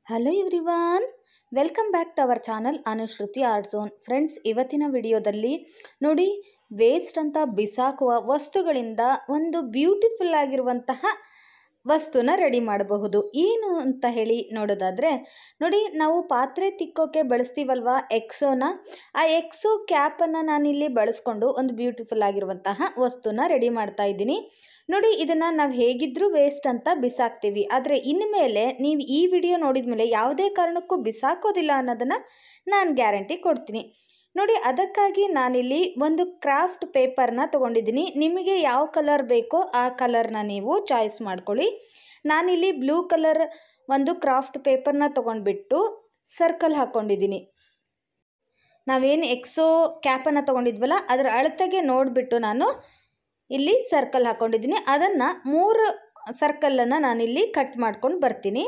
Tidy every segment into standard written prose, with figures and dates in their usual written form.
Hello everyone, welcome back to our channel Anushruti art zone. Friends, ಇವತ್ತಿನ ವಿಡಿಯೋದಲ್ಲಿ ನೋಡಿ, waste ಅಂತ ಬಿಸಾಕುವ ವಸ್ತುಗಳಿಂದ ಒಂದು ಬ್ಯೂಟಿಫುಲ್ ಆಗಿರುವಂತಹ ವಸ್ತುನ ರೆಡಿ ಮಾಡಬಹುದು. ಏನು ಅಂತ ಹೇಳಿ ನೋಡೋದಾದರೆ ನೋಡಿ, ನಾವು ಪಾತ್ರೆ ತಿಕ್ಕೋಕೆ ಬಳಸ್ತೀವಲ್ವಾ ಎಕ್ಸೋನ, ಆ ಎಕ್ಸೋ ಕ್ಯಾಪನ್ನು ನಾನಿಲ್ಲಿ ಬಳಸ್ಕೊಂಡು ಒಂದು ಬ್ಯೂಟಿಫುಲ್ ಆಗಿರುವಂತಹ ವಸ್ತುನ ರೆಡಿ ಮಾಡ್ತಾ ಇದ್ದೀನಿ. ನೋಡಿ, ಇದನ್ನು ನಾವು ಹೇಗಿದ್ದರೂ ವೇಸ್ಟ್ ಅಂತ ಬಿಸಾಕ್ತೀವಿ, ಆದರೆ ಇನ್ಮೇಲೆ ನೀವು ಈ ವಿಡಿಯೋ ನೋಡಿದ ಮೇಲೆ ಯಾವುದೇ ಕಾರಣಕ್ಕೂ ಬಿಸಾಕೋದಿಲ್ಲ ಅನ್ನೋದನ್ನು ನಾನು ಗ್ಯಾರಂಟಿ ಕೊಡ್ತೀನಿ. ನೋಡಿ, ಅದಕ್ಕಾಗಿ ನಾನಿಲ್ಲಿ ಒಂದು ಕ್ರಾಫ್ಟ್ ಪೇಪರ್ನ ತೊಗೊಂಡಿದ್ದೀನಿ. ನಿಮಗೆ ಯಾವ ಕಲರ್ ಬೇಕೋ ಆ ಕಲರ್ನ ನೀವು ಚಾಯ್ಸ್ ಮಾಡ್ಕೊಳ್ಳಿ. ನಾನಿಲ್ಲಿ ಬ್ಲೂ ಕಲರ್ ಒಂದು ಕ್ರಾಫ್ಟ್ ಪೇಪರ್ನ ತೊಗೊಂಡ್ಬಿಟ್ಟು ಸರ್ಕಲ್ ಹಾಕ್ಕೊಂಡಿದ್ದೀನಿ. ನಾವೇನು ಎಕ್ಸೋ ಕ್ಯಾಪನ್ನು ತೊಗೊಂಡಿದ್ವಲ್ಲ ಅದರ ಅಳತೆಗೆ ನೋಡಿಬಿಟ್ಟು ನಾನು ಇಲ್ಲಿ ಸರ್ಕಲ್ ಹಾಕ್ಕೊಂಡಿದ್ದೀನಿ. ಅದನ್ನು 3 ಸರ್ಕಲನ್ನು ನಾನಿಲ್ಲಿ ಕಟ್ ಮಾಡ್ಕೊಂಡು ಬರ್ತೀನಿ.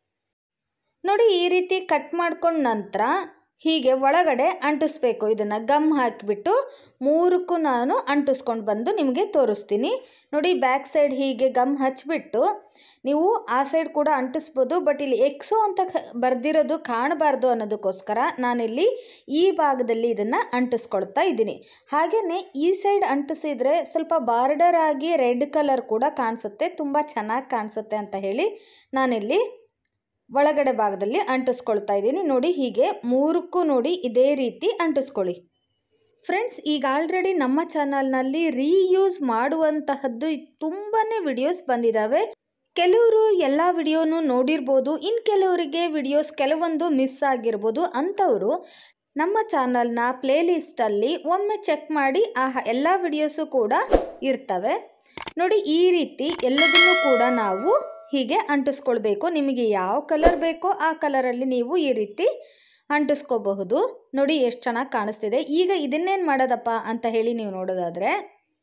ನೋಡಿ, ಈ ರೀತಿ ಕಟ್ ಮಾಡ್ಕೊಂಡ ನಂತರ ಹೀಗೆ ಒಳಗಡೆ ಅಂಟಿಸ್ಬೇಕು. ಇದನ್ನು ಗಮ್ ಹಾಕಿಬಿಟ್ಟು 3ಕ್ಕೂ ನಾನು ಅಂಟಿಸ್ಕೊಂಡು ಬಂದು ನಿಮಗೆ ತೋರಿಸ್ತೀನಿ. ನೋಡಿ, ಬ್ಯಾಕ್ ಸೈಡ್ ಹೀಗೆ ಗಮ್ ಹಚ್ಚಿಬಿಟ್ಟು ನೀವು ಆ ಸೈಡ್ ಕೂಡ ಅಂಟಿಸ್ಬೋದು. ಬಟ್ ಇಲ್ಲಿ ಎಕ್ಸೋ ಅಂತ ಬರೆದಿರೋದು ಕಾಣಬಾರ್ದು ಅನ್ನೋದಕ್ಕೋಸ್ಕರ ನಾನಿಲ್ಲಿ ಈ ಭಾಗದಲ್ಲಿ ಇದನ್ನು ಅಂಟಿಸ್ಕೊಳ್ತಾ ಇದ್ದೀನಿ. ಹಾಗೆಯೇ ಈ ಸೈಡ್ ಅಂಟಿಸಿದರೆ ಸ್ವಲ್ಪ ಬಾರ್ಡರ್ ಆಗಿ ರೆಡ್ ಕಲರ್ ಕೂಡ ಕಾಣಿಸುತ್ತೆ, ತುಂಬ ಚೆನ್ನಾಗಿ ಕಾಣಿಸುತ್ತೆ ಅಂತ ಹೇಳಿ ನಾನಿಲ್ಲಿ ಒಳಗಡೆ ಭಾಗದಲ್ಲಿ ಅಂಟಿಸ್ಕೊಳ್ತಾ ಇದ್ದೀನಿ. ನೋಡಿ, ಹೀಗೆ 3ಕ್ಕೂ ನೋಡಿ ಇದೇ ರೀತಿ ಅಂಟಿಸ್ಕೊಳ್ಳಿ. ಫ್ರೆಂಡ್ಸ್, ಈಗ ಆಲ್ರೆಡಿ ನಮ್ಮ ಚಾನಲ್ನಲ್ಲಿ ರೀಯೂಸ್ ಮಾಡುವಂತಹದ್ದು ತುಂಬಾ ವಿಡಿಯೋಸ್ ಬಂದಿದ್ದಾವೆ. ಕೆಲವರು ಎಲ್ಲ ವಿಡಿಯೋನು ನೋಡಿರ್ಬೋದು, ಇನ್ನು ಕೆಲವರಿಗೆ ವಿಡಿಯೋಸ್ ಕೆಲವೊಂದು ಮಿಸ್ ಆಗಿರ್ಬೋದು. ಅಂಥವರು ನಮ್ಮ ಚಾನಲ್ನ ಪ್ಲೇಲಿಸ್ಟಲ್ಲಿ ಒಮ್ಮೆ ಚೆಕ್ ಮಾಡಿ, ಆ ಎಲ್ಲ ವಿಡಿಯೋಸು ಕೂಡ ಇರ್ತವೆ. ನೋಡಿ, ಈ ರೀತಿ ಎಲ್ಲದನ್ನೂ ಕೂಡ ನಾವು ಹೀಗೆ ಅಂಟಿಸ್ಕೊಳ್ಬೇಕು. ನಿಮಗೆ ಯಾವ ಕಲರ್ ಬೇಕೋ ಆ ಕಲರಲ್ಲಿ ನೀವು ಈ ರೀತಿ ಅಂಟಿಸ್ಕೋಬಹುದು. ನೋಡಿ, ಎಷ್ಟು ಚೆನ್ನಾಗಿ ಕಾಣಿಸ್ತಿದೆ. ಈಗ ಇದನ್ನೇನು ಮಾಡೋದಪ್ಪ ಅಂತ ಹೇಳಿ ನೀವು ನೋಡೋದಾದರೆ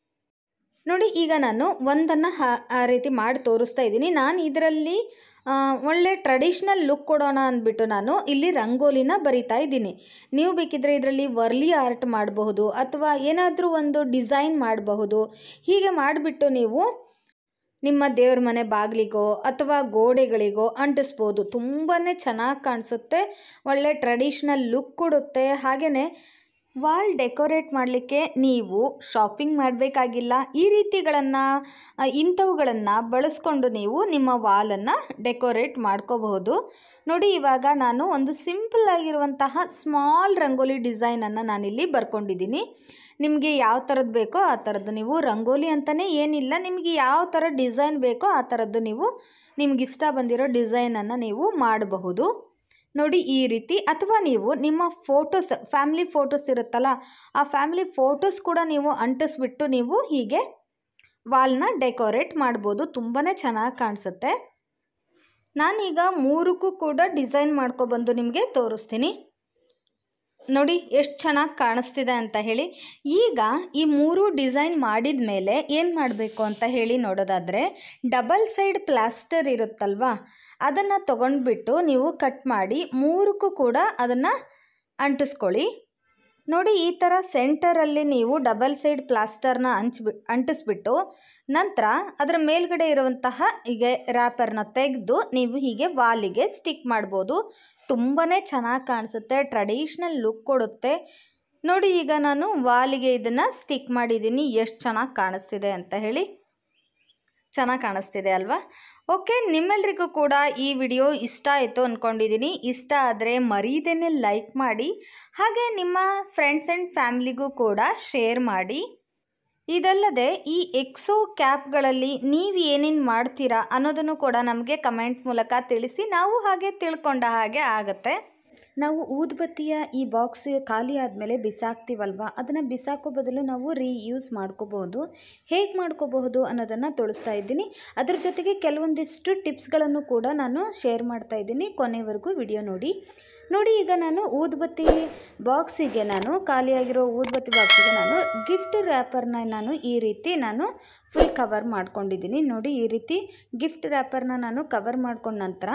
ನೋಡಿ, ಈಗ ನಾನು ಒಂದನ್ನು ಆ ರೀತಿ ಮಾಡಿ ತೋರಿಸ್ತಾ ಇದ್ದೀನಿ. ನಾನು ಇದರಲ್ಲಿ ಒಳ್ಳೆ ಟ್ರೆಡಿಷ್ನಲ್ ಲುಕ್ ಕೊಡೋಣ ಅಂದ್ಬಿಟ್ಟು ನಾನು ಇಲ್ಲಿ ರಂಗೋಲಿನ ಬರಿತಾ ಇದ್ದೀನಿ. ನೀವು ಬೇಕಿದ್ದರೆ ಇದರಲ್ಲಿ ವರ್ಲಿ ಆರ್ಟ್ ಮಾಡಬಹುದು ಅಥವಾ ಏನಾದರೂ ಒಂದು ಡಿಸೈನ್ ಮಾಡಬಹುದು. ಹೀಗೆ ಮಾಡಿಬಿಟ್ಟು ನೀವು ನಿಮ್ಮ ದೇವ್ರ ಮನೆ ಬಾಗಿಲಿಗೋ ಅಥವಾ ಗೋಡೆಗಳಿಗೋ ಅಂಟಿಸ್ಬೋದು. ತುಂಬಾ ಚೆನ್ನಾಗಿ ಕಾಣಿಸುತ್ತೆ, ಒಳ್ಳೆ ಟ್ರೆಡಿಷ್ನಲ್ ಲುಕ್ ಕೊಡುತ್ತೆ. ಹಾಗೆಯೇ ವಾಲ್ ಡೆಕೋರೇಟ್ ಮಾಡಲಿಕ್ಕೆ ನೀವು ಶಾಪಿಂಗ್ ಮಾಡಬೇಕಾಗಿಲ್ಲ. ಈ ರೀತಿಗಳನ್ನು ಇಂಥವುಗಳನ್ನು ಬಳಸ್ಕೊಂಡು ನೀವು ನಿಮ್ಮ ವಾಲನ್ನು ಡೆಕೋರೇಟ್ ಮಾಡ್ಕೋಬಹುದು. ನೋಡಿ, ಇವಾಗ ನಾನು ಒಂದು ಸಿಂಪಲ್ ಆಗಿರುವಂತಹ ಸ್ಮಾಲ್ ರಂಗೋಲಿ ಡಿಸೈನನ್ನು ನಾನಿಲ್ಲಿ ಬರ್ಕೊಂಡಿದ್ದೀನಿ. ನಿಮಗೆ ಯಾವ ಥರದ್ದು ಬೇಕೋ ಆ ಥರದ್ದು, ನೀವು ರಂಗೋಲಿ ಅಂತಲೇ ಏನಿಲ್ಲ, ನಿಮಗೆ ಯಾವ ಥರ ಡಿಸೈನ್ ಬೇಕೋ ಆ ಥರದ್ದು ನೀವು ನಿಮಗಿಷ್ಟ ಬಂದಿರೋ ಡಿಸೈನನ್ನು ನೀವು ಮಾಡಬಹುದು. ನೋಡಿ, ಈ ರೀತಿ. ಅಥವಾ ನೀವು ನಿಮ್ಮ ಫೋಟೋಸ್, ಫ್ಯಾಮಿಲಿ ಫೋಟೋಸ್ ಇರುತ್ತಲ್ಲ, ಆ ಫ್ಯಾಮಿಲಿ ಫೋಟೋಸ್ ಕೂಡ ನೀವು ಅಂಟಿಸ್ಬಿಟ್ಟು ನೀವು ಹೀಗೆ ವಾಲ್ನ ಡೆಕೋರೇಟ್ ಮಾಡ್ಬೋದು. ತುಂಬಾ ಚೆನ್ನಾಗಿ ಕಾಣಿಸುತ್ತೆ. ನಾನೀಗ 3ಕ್ಕೂ ಕೂಡ ಡಿಸೈನ್ ಮಾಡ್ಕೊಬಂದು ನಿಮಗೆ ತೋರಿಸ್ತೀನಿ. ನೋಡಿ, ಎಷ್ಟು ಚೆನ್ನಾಗಿ ಕಾಣಿಸ್ತಿದೆ ಅಂತ ಹೇಳಿ. ಈಗ ಈ 3 ಡಿಸೈನ್ ಮಾಡಿದ ಮೇಲೆ ಏನು ಮಾಡಬೇಕು ಅಂತ ಹೇಳಿ ನೋಡೋದಾದರೆ, ಡಬಲ್ ಸೈಡ್ ಪ್ಲಾಸ್ಟರ್ ಇರುತ್ತಲ್ವ, ಅದನ್ನು ತೊಗೊಂಡ್ಬಿಟ್ಟು ನೀವು ಕಟ್ ಮಾಡಿ 3ಕ್ಕೂ ಕೂಡ ಅದನ್ನು ಅಂಟಿಸ್ಕೊಳ್ಳಿ. ನೋಡಿ, ಈ ಥರ ಸೆಂಟರಲ್ಲಿ ನೀವು ಡಬಲ್ ಸೈಡ್ ಪ್ಲಾಸ್ಟರ್ನ ಅಂಟಿಸ್ಬಿಟ್ಟು ನಂತರ ಅದರ ಮೇಲ್ಗಡೆ ಇರುವಂತಹ ಹೀಗೆ ರ್ಯಾಪರ್ನ ತೆಗೆದು ನೀವು ಹೀಗೆ ವಾಲಿಗೆ ಸ್ಟಿಕ್ ಮಾಡ್ಬೋದು. ತುಂಬಾ ಚೆನ್ನಾಗಿ ಕಾಣಿಸುತ್ತೆ, ಟ್ರೆಡಿಷ್ನಲ್ ಲುಕ್ ಕೊಡುತ್ತೆ. ನೋಡಿ, ಈಗ ನಾನು ವಾಲಿಗೆ ಇದನ್ನು ಸ್ಟಿಕ್ ಮಾಡಿದ್ದೀನಿ. ಎಷ್ಟು ಚೆನ್ನಾಗಿ ಕಾಣಿಸ್ತಿದೆ ಅಂತ ಹೇಳಿ. ಚೆನ್ನಾಗಿ ಕಾಣಿಸ್ತಿದೆ ಅಲ್ವಾ? ಓಕೆ, ನಿಮ್ಮೆಲ್ಲರಿಗೂ ಕೂಡ ಈ ವಿಡಿಯೋ ಇಷ್ಟ ಆಯಿತು ಅಂದ್ಕೊಂಡಿದ್ದೀನಿ. ಇಷ್ಟ ಆದರೆ ಮರೀದೇನೆ ಲೈಕ್ ಮಾಡಿ, ಹಾಗೆ ನಿಮ್ಮ ಫ್ರೆಂಡ್ಸ್ ಆ್ಯಂಡ್ ಫ್ಯಾಮಿಲಿಗೂ ಕೂಡ ಶೇರ್ ಮಾಡಿ. ಇದಲ್ಲದೆ ಈ ಎಕ್ಸೋ ಕ್ಯಾಪ್ಗಳಲ್ಲಿ ನೀವು ಏನೇನು ಮಾಡ್ತೀರಾ ಅನ್ನೋದನ್ನು ಕೂಡ ನಮಗೆ ಕಮೆಂಟ್ ಮೂಲಕ ತಿಳಿಸಿ. ನಾವು ಹಾಗೆ ತಿಳ್ಕೊಂಡ ಹಾಗೆ ಆಗುತ್ತೆ. ನಾವು ಊದುಬತ್ತಿಯ ಈ ಬಾಕ್ಸ್ ಖಾಲಿ ಆದಮೇಲೆ ಬಿಸಾಕ್ತೀವಲ್ವ, ಅದನ್ನು ಬಿಸಾಕೋ ಬದಲು ನಾವು ರೀಯೂಸ್ ಮಾಡ್ಕೋಬಹುದು. ಹೇಗೆ ಮಾಡ್ಕೋಬಹುದು ಅನ್ನೋದನ್ನು ತೋರಿಸ್ತಾ ಇದ್ದೀನಿ. ಅದ್ರ ಜೊತೆಗೆ ಕೆಲವೊಂದಿಷ್ಟು ಟಿಪ್ಸ್ಗಳನ್ನು ಕೂಡ ನಾನು ಶೇರ್ ಮಾಡ್ತಾ ಇದ್ದೀನಿ. ಕೊನೆವರೆಗೂ ವಿಡಿಯೋ ನೋಡಿ. ನೋಡಿ, ಈಗ ನಾನು ಊದುಬತ್ತಿ ಬಾಕ್ಸಿಗೆ, ನಾನು ಖಾಲಿಯಾಗಿರೋ ಊದುಬತ್ತಿ ಬಾಕ್ಸಿಗೆ ನಾನು ಗಿಫ್ಟ್ ರ್ಯಾಪರ್ನ ನಾನು ಈ ರೀತಿ ನಾನು ಫುಲ್ ಕವರ್ ಮಾಡ್ಕೊಂಡಿದ್ದೀನಿ. ನೋಡಿ, ಈ ರೀತಿ ಗಿಫ್ಟ್ ರ್ಯಾಪರ್ನ ನಾನು ಕವರ್ ಮಾಡ್ಕೊಂಡ ನಂತರ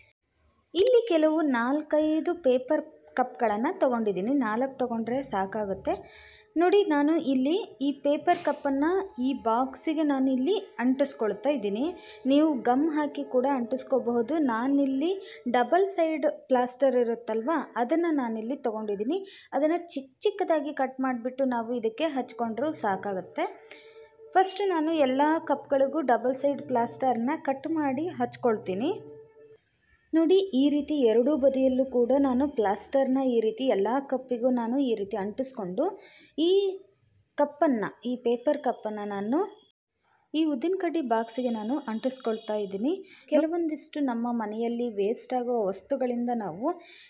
ಇಲ್ಲಿ ಕೆಲವು 4-5 ಪೇಪರ್ ಕಪ್ಗಳನ್ನು ತೊಗೊಂಡಿದ್ದೀನಿ. 4 ತೊಗೊಂಡ್ರೆ ಸಾಕಾಗುತ್ತೆ. ನೋಡಿ ನಾನು ಇಲ್ಲಿ ಈ ಪೇಪರ್ ಕಪ್ಪನ್ನು ಈ ಬಾಕ್ಸಿಗೆ ನಾನು ಇಲ್ಲಿ ಅಂಟಿಸ್ಕೊಳ್ತಾ ಇದ್ದೀನಿ. ನೀವು ಗಮ್ ಹಾಕಿ ಕೂಡ ಅಂಟಿಸ್ಕೋಬಹುದು. ನಾನಿಲ್ಲಿ ಡಬಲ್ ಸೈಡ್ ಪ್ಲಾಸ್ಟರ್ ಇರುತ್ತಲ್ವ, ಅದನ್ನು ನಾನಿಲ್ಲಿ ತೊಗೊಂಡಿದ್ದೀನಿ. ಅದನ್ನು ಚಿಕ್ಕದಾಗಿ ಕಟ್ ಮಾಡಿಬಿಟ್ಟು ನಾವು ಇದಕ್ಕೆ ಹಚ್ಕೊಂಡ್ರೂ ಸಾಕಾಗುತ್ತೆ. ಫಸ್ಟ್ ನಾನು ಎಲ್ಲ ಕಪ್ಗಳಿಗೂ ಡಬಲ್ ಸೈಡ್ ಪ್ಲಾಸ್ಟರ್ನ ಕಟ್ ಮಾಡಿ ಹಚ್ಕೊಳ್ತೀನಿ. ನೋಡಿ ಈ ರೀತಿ ಎರಡೂ ಬದಿಯಲ್ಲೂ ಕೂಡ ನಾನು ಪ್ಲಾಸ್ಟರ್ನ ಈ ರೀತಿ ಎಲ್ಲ ಕಪ್ಪಿಗೂ ನಾನು ಈ ರೀತಿ ಅಂಟಿಸ್ಕೊಂಡು ಈ ಕಪ್ಪನ್ನು, ಈ ಪೇಪರ್ ಕಪ್ಪನ್ನು ನಾನು ಈ ಉದ್ದಿನ ಕಡ್ಡಿ ಬಾಕ್ಸಿಗೆ ನಾನು ಅಂಟಿಸ್ಕೊಳ್ತಾ ಇದ್ದೀನಿ. ಕೆಲವೊಂದಿಷ್ಟು ನಮ್ಮ ಮನೆಯಲ್ಲಿ ವೇಸ್ಟ್ ಆಗೋ ವಸ್ತುಗಳಿಂದ ನಾವು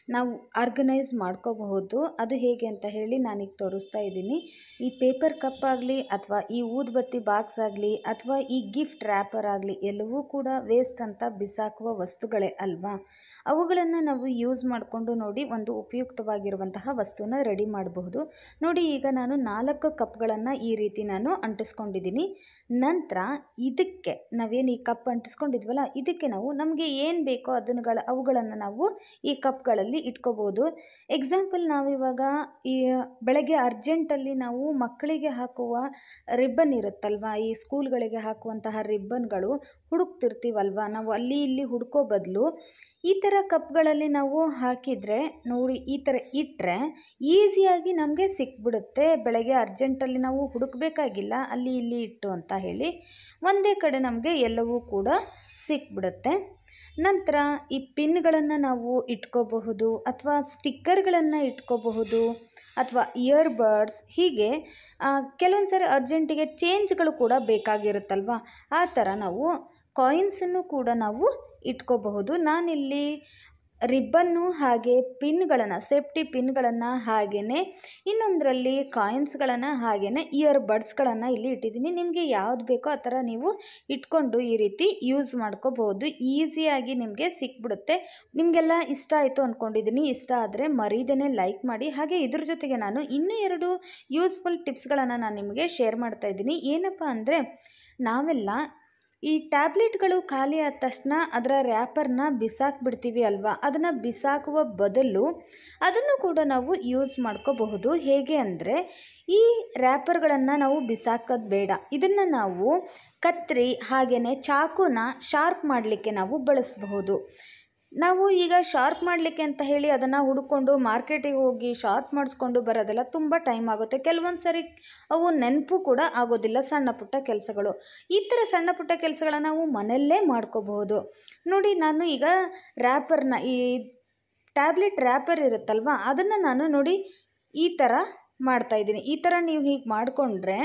ಆರ್ಗನೈಸ್ ಮಾಡ್ಕೋಬಹುದು. ಅದು ಹೇಗೆ ಅಂತ ಹೇಳಿ ನಾನೀಗ ತೋರಿಸ್ತಾ ಇದ್ದೀನಿ. ಈ ಪೇಪರ್ ಕಪ್ ಆಗಲಿ ಅಥವಾ ಈ ಊದುಬತ್ತಿ ಬಾಕ್ಸ್ ಆಗಲಿ ಅಥವಾ ಈ ಗಿಫ್ಟ್ ರ್ಯಾಪರ್ ಆಗಲಿ ಎಲ್ಲವೂ ಕೂಡ ವೇಸ್ಟ್ ಅಂತ ಬಿಸಾಕುವ ವಸ್ತುಗಳೇ ಅಲ್ವಾ. ಅವುಗಳನ್ನು ನಾವು ಯೂಸ್ ಮಾಡಿಕೊಂಡು ನೋಡಿ ಒಂದು ಉಪಯುಕ್ತವಾಗಿರುವಂತಹ ವಸ್ತುನ ರೆಡಿ ಮಾಡಬಹುದು. ನೋಡಿ ಈಗ ನಾನು 4 ಕಪ್ಗಳನ್ನು ಈ ರೀತಿ ನಾನು ಅಂಟಿಸ್ಕೊಂಡಿದ್ದೀನಿ. ನಂತರ ಇದಕ್ಕೆ ನಾವೇನು ಈ ಕಪ್ ಅಂಟಿಸ್ಕೊಂಡಿದ್ವಲ್ಲ, ಇದಕ್ಕೆ ನಾವು ನಮಗೆ ಏನು ಬೇಕೋ ಅವುಗಳನ್ನು ನಾವು ಈ ಕಪ್ಗಳಲ್ಲಿ ಇಟ್ಕೋಬೋದು. ಎಕ್ಸಾಂಪಲ್ ನಾವಿವಾಗ ಈ ಬೆಳಗ್ಗೆ ಅರ್ಜೆಂಟಲ್ಲಿ ನಾವು ಮಕ್ಕಳಿಗೆ ಹಾಕುವ ರಿಬ್ಬನ್ ಇರುತ್ತಲ್ವ, ಈ ಸ್ಕೂಲ್ಗಳಿಗೆ ಹಾಕುವಂತಹ ರಿಬ್ಬನ್ಗಳು ಹುಡುಕ್ತಿರ್ತೀವಲ್ವ, ನಾವು ಅಲ್ಲಿ ಇಲ್ಲಿ ಹುಡ್ಕೋ ಬದಲು ಈ ಥರ ಕಪ್ಗಳಲ್ಲಿ ನಾವು ಹಾಕಿದರೆ ನೋಡಿ, ಈ ಥರ ಇಟ್ಟರೆ ಈಸಿಯಾಗಿ ನಮಗೆ ಸಿಕ್ಬಿಡುತ್ತೆ. ಬೆಳಗ್ಗೆ ಅರ್ಜೆಂಟಲ್ಲಿ ನಾವು ಹುಡುಕಬೇಕಾಗಿಲ್ಲ ಅಲ್ಲಿ ಇಲ್ಲಿ ಇಟ್ಟು ಅಂತ ಹೇಳಿ, ಒಂದೇ ಕಡೆ ನಮಗೆ ಎಲ್ಲವೂ ಕೂಡ ಸಿಕ್ಬಿಡುತ್ತೆ. ನಂತರ ಈ ಪಿನ್ಗಳನ್ನು ನಾವು ಇಟ್ಕೋಬಹುದು ಅಥವಾ ಸ್ಟಿಕ್ಕರ್ಗಳನ್ನು ಇಟ್ಕೋಬಹುದು ಅಥವಾ ಇಯರ್ಬಡ್ಸ್, ಹೀಗೆ ಕೆಲವೊಂದು ಸಾರಿ ಅರ್ಜೆಂಟಿಗೆ ಚೇಂಜ್ಗಳು ಕೂಡ ಬೇಕಾಗಿರುತ್ತಲ್ವ, ಆ ಥರ ನಾವು ಕಾಯಿನ್ಸನ್ನು ಕೂಡ ನಾವು ಇಟ್ಕೋಬಹುದು. ನಾನಿಲ್ಲಿ ರಿಬ್ಬನ್ನು ಹಾಗೆ ಪಿನ್ಗಳನ್ನು, ಸೇಫ್ಟಿ ಪಿನ್ಗಳನ್ನು, ಹಾಗೆಯೇ ಇನ್ನೊಂದರಲ್ಲಿ ಕಾಯಿನ್ಸ್ಗಳನ್ನು, ಹಾಗೆಯೇ ಇಯರ್ಬಡ್ಸ್ಗಳನ್ನು ಇಲ್ಲಿ ಇಟ್ಟಿದ್ದೀನಿ. ನಿಮಗೆ ಯಾವ್ದು ಬೇಕೋ ಆ ಥರ ನೀವು ಇಟ್ಕೊಂಡು ಈ ರೀತಿ ಯೂಸ್ ಮಾಡ್ಕೋಬಹುದು. ಈಸಿಯಾಗಿ ನಿಮಗೆ ಸಿಕ್ಬಿಡುತ್ತೆ. ನಿಮಗೆಲ್ಲ ಇಷ್ಟ ಆಯಿತು ಅಂದ್ಕೊಂಡಿದ್ದೀನಿ. ಇಷ್ಟ ಆದರೆ ಮರೀದೇ ಲೈಕ್ ಮಾಡಿ. ಹಾಗೆ ಇದ್ರ ಜೊತೆಗೆ ನಾನು ಇನ್ನೂ 2 ಯೂಸ್ಫುಲ್ ಟಿಪ್ಸ್ಗಳನ್ನು ನಾನು ನಿಮಗೆ ಶೇರ್ ಮಾಡ್ತಾ ಇದ್ದೀನಿ. ಏನಪ್ಪ ಅಂದರೆ, ನಾವೆಲ್ಲ ಈ ಟ್ಯಾಬ್ಲೆಟ್ಗಳು ಖಾಲಿ ಆದ ತಕ್ಷಣ ಅದರ ರ್ಯಾಪರ್ನ ಬಿಸಾಕ್ಬಿಡ್ತೀವಿ ಅಲ್ವಾ. ಅದನ್ನು ಬಿಸಾಕುವ ಬದಲು ಅದನ್ನು ಕೂಡ ನಾವು ಯೂಸ್ ಮಾಡ್ಕೋಬಹುದು. ಹೇಗೆ ಅಂದರೆ, ಈ ರ್ಯಾಪರ್ಗಳನ್ನು ನಾವು ಬಿಸಾಕೋದು ಬೇಡ. ಇದನ್ನು ನಾವು ಕತ್ತರಿ ಹಾಗೆಯೇ ಚಾಕುನ ಶಾರ್ಪ್ ಮಾಡಲಿಕ್ಕೆ ನಾವು ಬಳಸಬಹುದು. ನಾವು ಈಗ ಶಾರ್ಪ್ ಮಾಡಲಿಕ್ಕೆ ಅಂತ ಹೇಳಿ ಅದನ್ನು ಹುಡ್ಕೊಂಡು ಮಾರ್ಕೆಟಿಗೆ ಹೋಗಿ ಶಾರ್ಪ್ ಮಾಡಿಸ್ಕೊಂಡು ಬರೋದೆಲ್ಲ ತುಂಬ ಟೈಮ್ ಆಗುತ್ತೆ. ಕೆಲವೊಂದು ಸರಿ ಅವು ನೆನಪು ಕೂಡ ಆಗೋದಿಲ್ಲ, ಸಣ್ಣ ಪುಟ್ಟ ಕೆಲಸಗಳು. ಈ ಥರ ಸಣ್ಣ ಪುಟ್ಟ ಕೆಲಸಗಳನ್ನು ನಾವು ಮನೆಯಲ್ಲೇ ಮಾಡ್ಕೋಬಹುದು. ನೋಡಿ ನಾನು ಈಗ ರ್ಯಾಪರ್ನ, ಈ ಟ್ಯಾಬ್ಲೆಟ್ ರ್ಯಾಪರ್ ಇರುತ್ತಲ್ವ, ಅದನ್ನು ನಾನು ನೋಡಿ ಈ ಥರ ಮಾಡ್ತಾಯಿದ್ದೀನಿ. ಈ ಥರ ನೀವು ಹೀಗೆ ಮಾಡಿಕೊಂಡ್ರೆ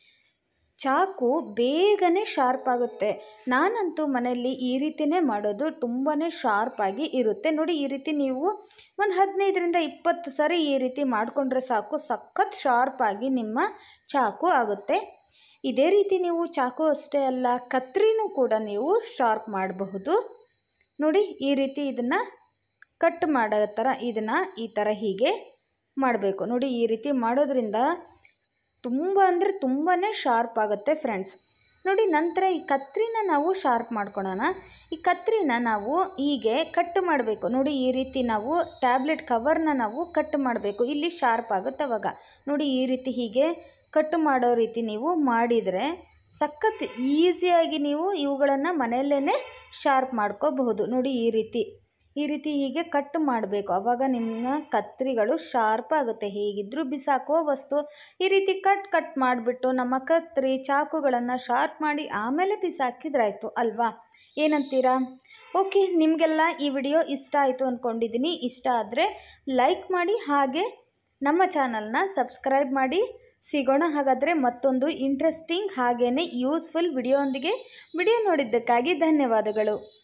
ಚಾಕು ಬೇಗನೆ ಶಾರ್ಪ್ ಆಗುತ್ತೆ. ನಾನಂತೂ ಮನೆಯಲ್ಲಿ ಈ ರೀತಿಯೇ ಮಾಡೋದು, ತುಂಬಾ ಶಾರ್ಪಾಗಿ ಇರುತ್ತೆ. ನೋಡಿ ಈ ರೀತಿ ನೀವು ಒಂದು 15ರಿಂದ 20 ಸರಿ ಈ ರೀತಿ ಮಾಡಿಕೊಂಡ್ರೆ ಸಾಕು, ಸಖತ್ ಶಾರ್ಪಾಗಿ ನಿಮ್ಮ ಚಾಕು ಆಗುತ್ತೆ. ಇದೇ ರೀತಿ ನೀವು ಚಾಕು ಅಷ್ಟೇ ಅಲ್ಲ, ಕತ್ರಿನೂ ಕೂಡ ನೀವು ಶಾರ್ಪ್ ಮಾಡಬಹುದು. ನೋಡಿ ಈ ರೀತಿ ಇದನ್ನು ಕಟ್ ಮಾಡೋ ಥರ ಇದನ್ನು ಈ ಥರ ಹೀಗೆ ಮಾಡಬೇಕು. ನೋಡಿ ಈ ರೀತಿ ಮಾಡೋದ್ರಿಂದ ತುಂಬ ಅಂದರೆ ತುಂಬಾ ಶಾರ್ಪ್ ಆಗುತ್ತೆ ಫ್ರೆಂಡ್ಸ್. ನೋಡಿ ನಂತರ ಈ ಕತ್ರಿನ ನಾವು ಶಾರ್ಪ್ ಮಾಡ್ಕೊಳ್ಳೋಣ. ಈ ಕತ್ರಿನ ನಾವು ಹೀಗೆ ಕಟ್ ಮಾಡಬೇಕು. ನೋಡಿ ಈ ರೀತಿ ನಾವು ಟ್ಯಾಬ್ಲೆಟ್ ಕವರ್ನ ನಾವು ಕಟ್ ಮಾಡಬೇಕು. ಇಲ್ಲಿ ಶಾರ್ಪ್ ಆಗುತ್ತೆ ಅವಾಗ. ನೋಡಿ ಈ ರೀತಿ ಹೀಗೆ ಕಟ್ ಮಾಡೋ ರೀತಿ ನೀವು ಮಾಡಿದರೆ ಸಖತ್ ಈಸಿಯಾಗಿ ನೀವು ಇವುಗಳನ್ನು ಮನೆಯಲ್ಲೇ ಶಾರ್ಪ್ ಮಾಡ್ಕೋಬಹುದು. ನೋಡಿ ಈ ರೀತಿ ಹೀಗೆ ಕಟ್ ಮಾಡಬೇಕು. ಆವಾಗ ನಿಮ್ಮ ಕತ್ರಿಗಳು ಶಾರ್ಪ್ ಆಗುತ್ತೆ. ಹೇಗಿದ್ದರೂ ಬಿಸಾಕುವ ವಸ್ತು ಈ ರೀತಿ ಕಟ್ ಮಾಡಿಬಿಟ್ಟು ನಮ್ಮ ಕತ್ರಿ ಚಾಕುಗಳನ್ನು ಶಾರ್ಪ್ ಮಾಡಿ ಆಮೇಲೆ ಬಿಸಾಕಿದ್ರಾಯ್ತು ಅಲ್ವಾ. ಏನಂತೀರಾ? ಓಕೆ, ನಿಮಗೆಲ್ಲ ಈ ವಿಡಿಯೋ ಇಷ್ಟ ಆಯಿತು ಅಂದ್ಕೊಂಡಿದ್ದೀನಿ. ಇಷ್ಟ ಆದರೆ ಲೈಕ್ ಮಾಡಿ, ಹಾಗೆ ನಮ್ಮ ಚಾನಲ್ನ ಸಬ್ಸ್ಕ್ರೈಬ್ ಮಾಡಿ. ಸಿಗೋಣ ಹಾಗಾದರೆ ಮತ್ತೊಂದು ಇಂಟ್ರೆಸ್ಟಿಂಗ್ ಹಾಗೆಯೇ ಯೂಸ್ಫುಲ್ ವಿಡಿಯೋ ಒಂದಿಗೆ. ವಿಡಿಯೋ ನೋಡಿದ್ದಕ್ಕಾಗಿ ಧನ್ಯವಾದಗಳು.